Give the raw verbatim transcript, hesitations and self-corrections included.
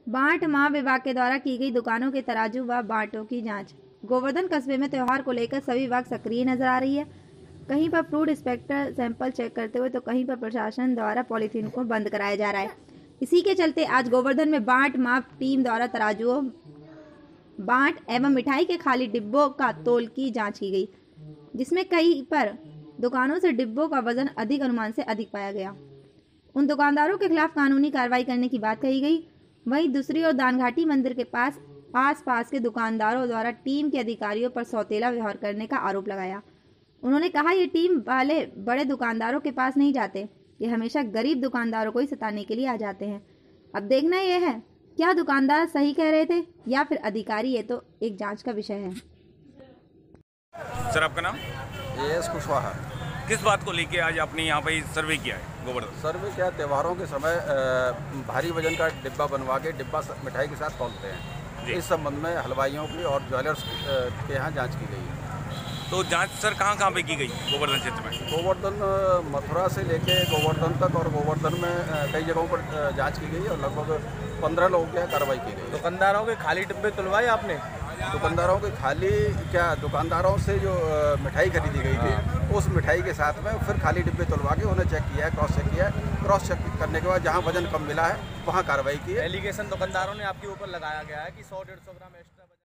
बाट माह विभाग के द्वारा की गई दुकानों के तराजू व बांटों की जांच। गोवर्धन कस्बे में त्योहार को लेकर सभी विभाग सक्रिय नजर आ रही है। कहीं पर फूड इंस्पेक्टर सैंपल चेक करते हुए तो कहीं पर प्रशासन द्वारा पॉलीथीन को बंद कराया जा रहा है। इसी के चलते आज गोवर्धन में बाट माप टीम द्वारा तराजुओं, बाट एवं मिठाई के खाली डिब्बों का तोल की जाँच की गई, जिसमें कई पर दुकानों से डिब्बों का वजन अधिक अनुमान से अधिक पाया गया। उन दुकानदारों के खिलाफ कानूनी कार्रवाई करने की बात कही गई। वहीं दूसरी ओर दानघाटी मंदिर के पास आसपास के दुकानदारों द्वारा टीम के अधिकारियों पर सौतेला व्यवहार करने का आरोप लगाया। उन्होंने कहा, ये टीम वाले बड़े दुकानदारों के पास नहीं जाते, ये हमेशा गरीब दुकानदारों को ही सताने के लिए आ जाते हैं। अब देखना यह है क्या दुकानदार सही कह रहे थे या फिर अधिकारी, ये तो एक जांच का विषय है। सर, आपका नाम? एस कुशवाहा। किस बात को लेके आज आपने यहाँ पे सर्वे किया है गोवर्धन? सर्वे क्या, त्योहारों के समय भारी वजन का डिब्बा बनवा के डिब्बा मिठाई के साथ तौलते हैं। इस संबंध में हलवाइयों की और ज्वेलर्स के यहाँ जांच की गई है। तो जांच सर कहाँ कहाँ पे की गई गोवर्धन क्षेत्र में? गोवर्धन मथुरा से लेके गोवर्धन तक और गोवर्धन में कई जगहों पर जांच की गई और लगभग पंद्रह लोगों की कार्रवाई की गई। दुकानदारों के खाली डिब्बे तुलवाए आपने? दुकानदारों के खाली क्या, दुकानदारों से जो मिठाई खरीदी गई थी उस मिठाई के साथ में फिर खाली डिब्बे तुलवा के उन्हें चेक किया है, क्रॉस चेक किया है। क्रॉस चेक करने के बाद जहां वजन कम मिला है वहां कार्रवाई की है। एलिगेशन दुकानदारों ने आपके ऊपर लगाया गया है कि सौ डेढ़ सौ ग्राम एक्स्ट्रा